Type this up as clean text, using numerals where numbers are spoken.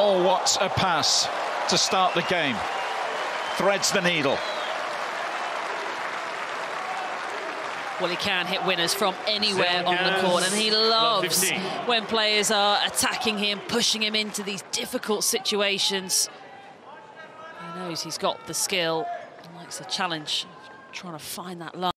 Oh, what a pass to start the game. Threads the needle. Well, he can hit winners from anywhere on the court, and he loves when players are attacking him, pushing him into these difficult situations. He knows he's got the skill and likes a challenge, trying to find that line.